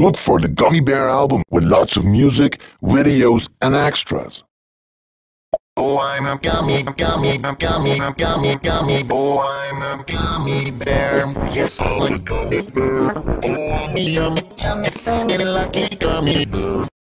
Look for the Gummy Bear album with lots of music, videos, and extras. Oh, I'm a gummy gummy. Oh, I'm a gummy bear. Yes, I'm a gummy bear. Oh, I'm a yummy, yummy, lucky gummy bear.